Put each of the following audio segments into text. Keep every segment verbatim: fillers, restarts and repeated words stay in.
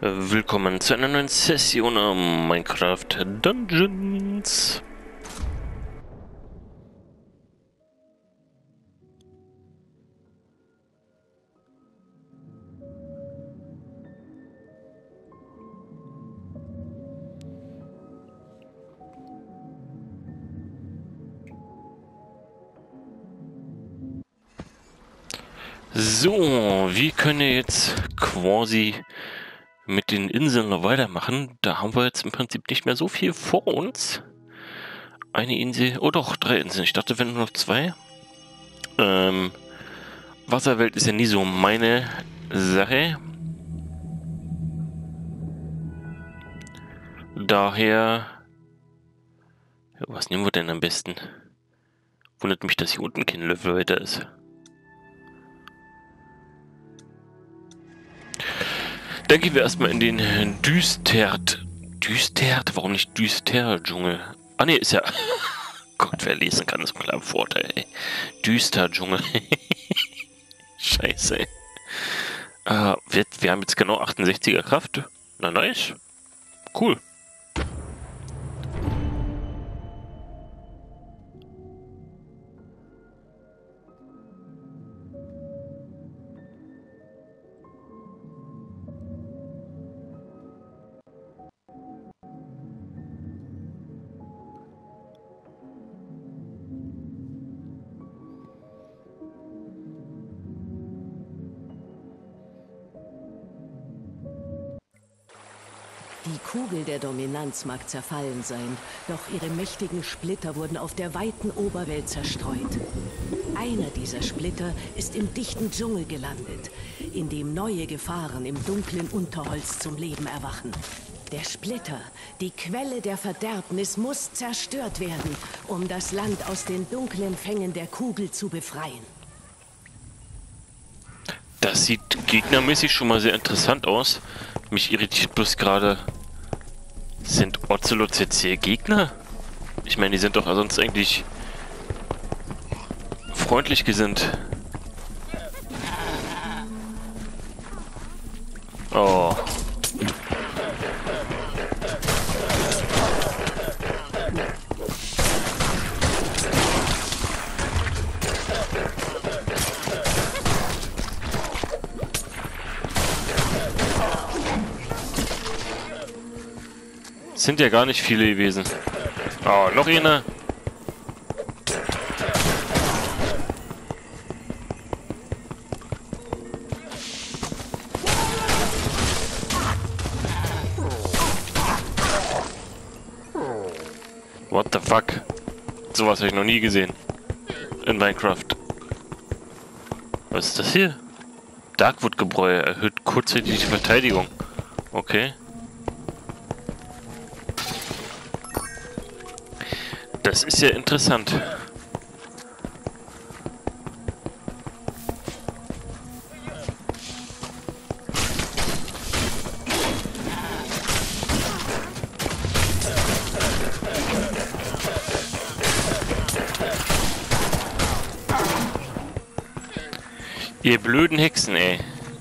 Willkommen zu einer neuen Session am Minecraft Dungeons. So, wir können jetzt quasi mit den Inseln noch weitermachen. Da haben wir jetzt im Prinzip nicht mehr so viel vor uns. Eine Insel, oh doch, drei Inseln. Ich dachte, wenn nur noch zwei. Ähm, Wasserwelt ist ja nie so meine Sache. Daher, ja, was nehmen wir denn am besten? Wundert mich, dass hier unten kein Löffel weiter ist. Dann gehen wir erstmal in den Düstert. Düstert? Warum nicht Düster-Dschungel? Ah ne, ist ja... Gott, wer lesen kann, ist mal ein Vorteil, ey. Düster-Dschungel. Scheiße, ey. Äh, wir, wir haben jetzt genau achtundsechziger Kraft. Na, nice. Cool. Die Kugel der Dominanz mag zerfallen sein, doch ihre mächtigen Splitter wurden auf der weiten Oberwelt zerstreut. Einer dieser Splitter ist im dichten Dschungel gelandet, in dem neue Gefahren im dunklen Unterholz zum Leben erwachen. Der Splitter, die Quelle der Verderbnis, muss zerstört werden, um das Land aus den dunklen Fängen der Kugel zu befreien. Das sieht gegnermäßig schon mal sehr interessant aus. Mich irritiert bloß gerade, sind Ocelots jetzt hier Gegner? Ich meine, die sind doch sonst eigentlich freundlich gesinnt. Oh. Sind ja gar nicht viele gewesen. Oh, noch eine. What the fuck? Sowas habe ich noch nie gesehen. In Minecraft. Was ist das hier? Darkwood-Gebräu erhöht kurzzeitig die Verteidigung. Okay. Das ist ja interessant. Ihr blöden Hexen, ey.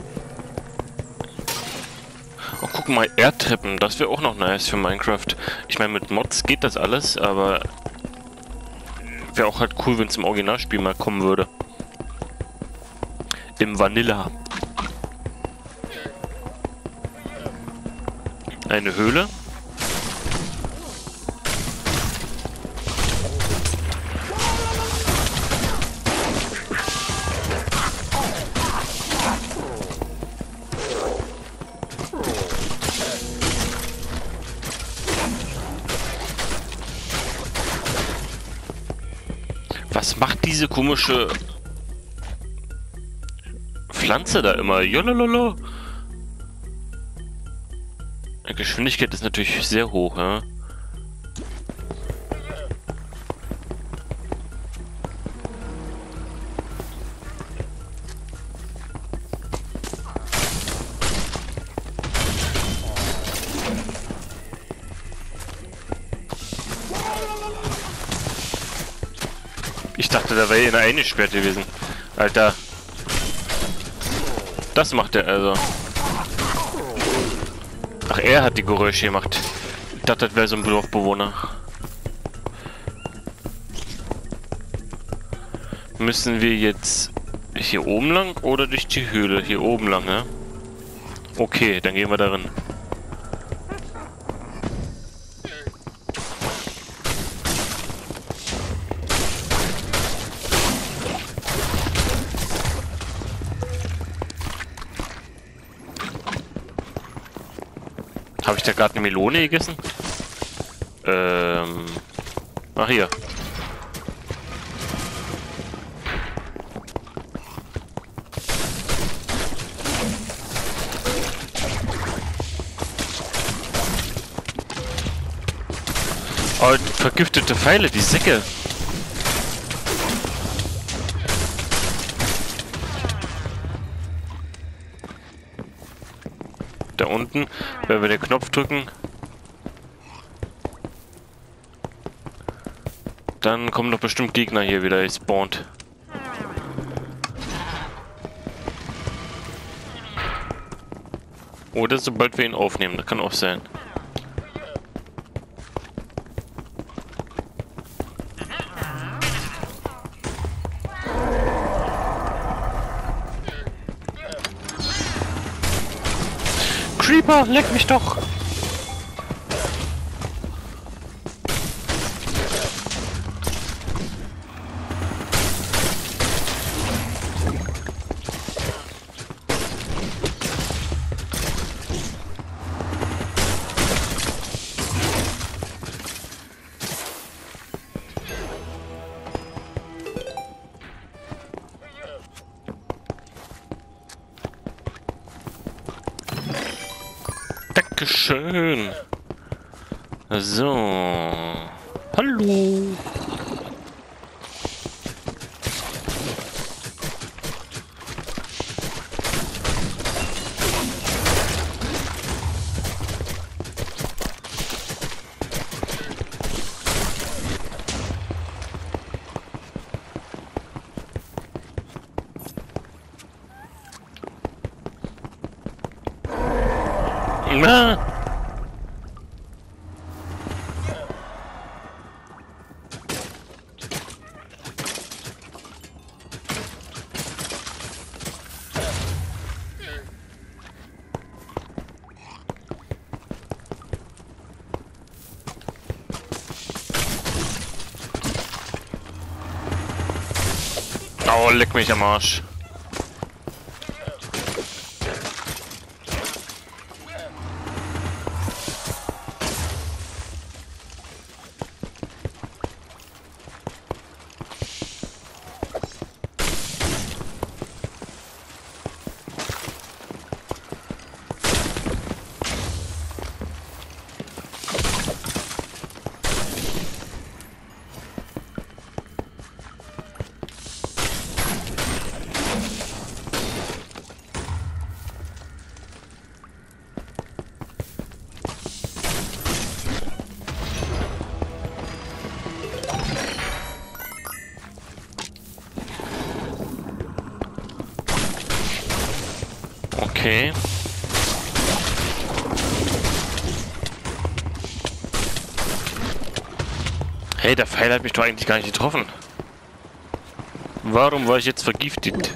Oh, guck mal, Erdtreppen. Das wäre auch noch nice für Minecraft. Ich meine, mit Mods geht das alles, aber... wäre auch halt cool, wenn es im Originalspiel mal kommen würde. Im Vanilla. Eine Höhle. Was macht diese komische Pflanze da immer? Jolololo. Die Geschwindigkeit ist natürlich sehr hoch, ja. Ich dachte, da wäre eine eingesperrt gewesen. Alter. Das macht er also. Ach, er hat die Geräusche gemacht. Ich dachte, das wäre so ein Dorfbewohner. Müssen wir jetzt hier oben lang oder durch die Höhle? Hier oben lang, ne? Okay, dann gehen wir darin. Habe ich da gerade eine Melone gegessen? Ähm. Ach, hier. Oh, vergiftete Pfeile, die Säcke. Da unten, wenn wir den Knopf drücken, dann kommen doch bestimmt Gegner hier wieder gespawnt. Oder sobald wir ihn aufnehmen, das kann auch sein. Creeper, leck mich doch! Dankeschön. So. Hallo. Na. Oh, leck mich am Arsch. Okay. Hey, der Pfeil hat mich doch eigentlich gar nicht getroffen. Warum war ich jetzt vergiftet?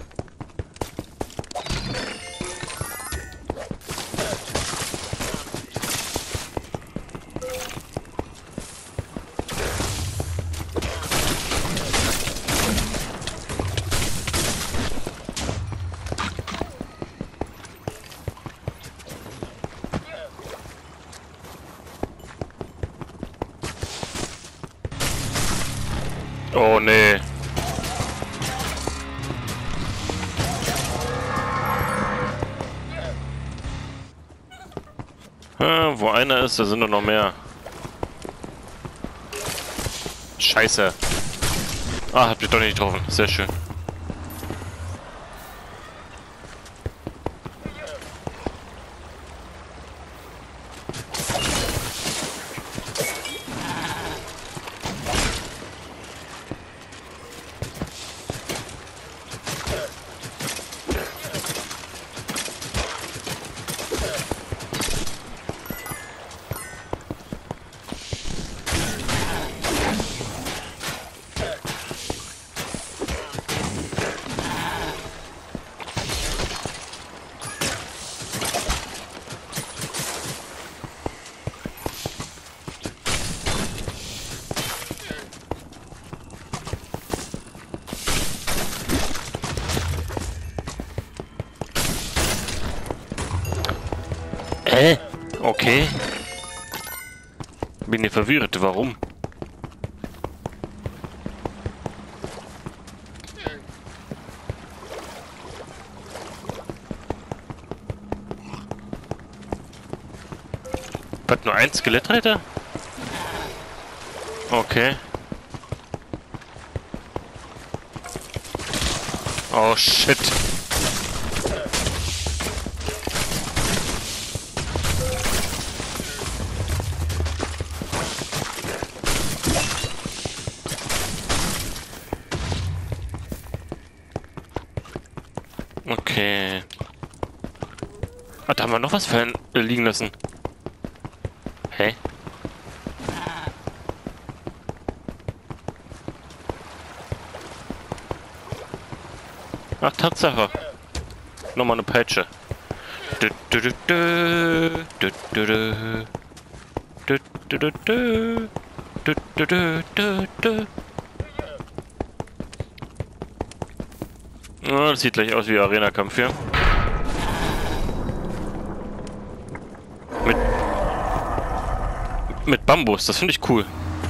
Oh nee. Ah, wo einer ist, da sind doch noch mehr. Scheiße. Ah, hab ich doch nicht getroffen. Sehr schön. Äh? Okay. Bin hier verwirrt. Warum? Was, nur ein Skelettreiter? Okay. Oh shit. Okay. Ah, da haben wir noch was fallen, äh, liegen lassen. Hä? Ach, Tatsache. Nochmal eine Peitsche. Du, du, du, du, du, du, du. Du, du, du, du. Du, du, du, du, du. Oh, das sieht gleich aus wie Arena-Kampf hier. Mit, mit Bambus, das finde ich cool.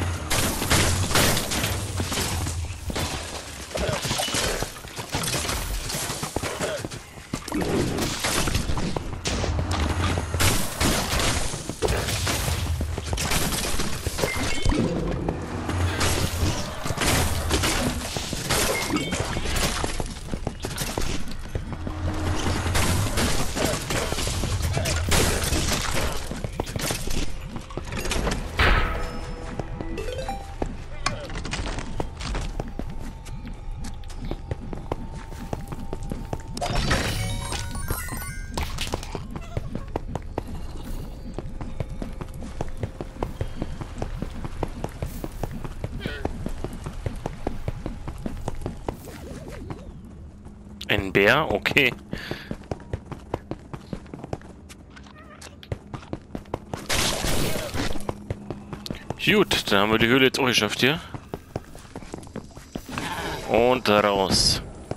Ein Bär? Okay. Gut, dann haben wir die Höhle jetzt auch geschafft hier. Und da raus.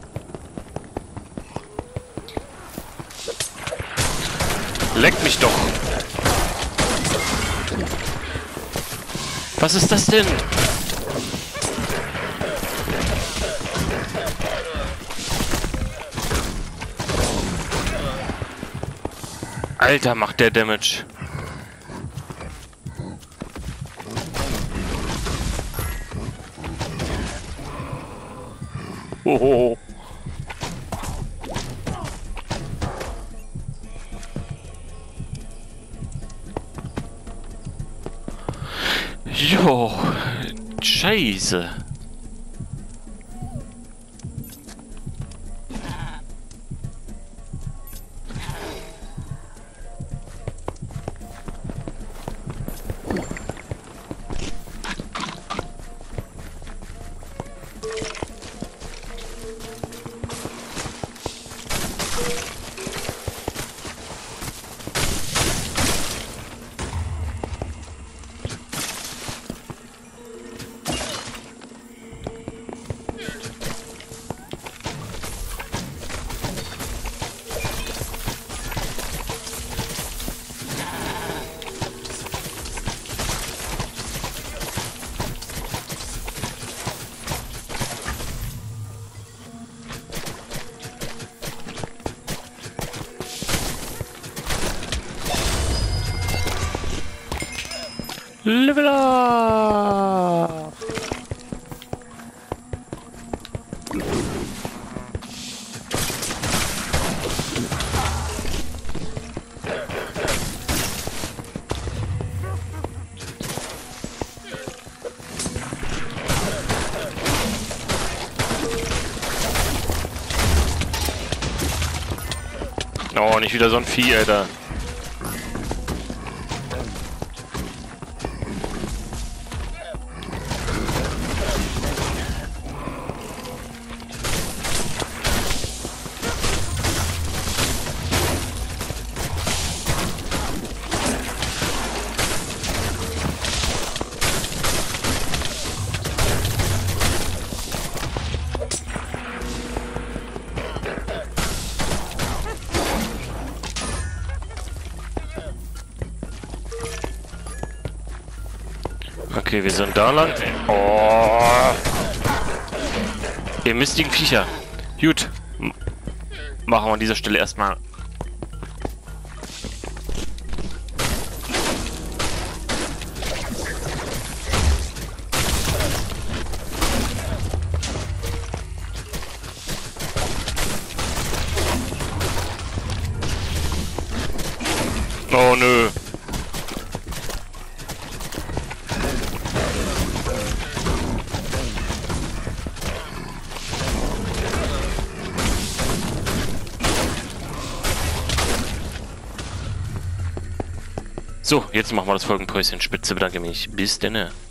Leck mich doch. Was ist das denn? Alter, macht der Damage. Hoho. Jo, Scheiße. Level up! Oh, nicht wieder so ein Vieh, Alter. Okay, wir sind da lang. Oh. Ihr mistigen Viecher. Gut. M machen wir an dieser Stelle erstmal. Oh nö. So, jetzt machen wir das Folgenpäuschen. Spitze, bedanke mich. Bis denne.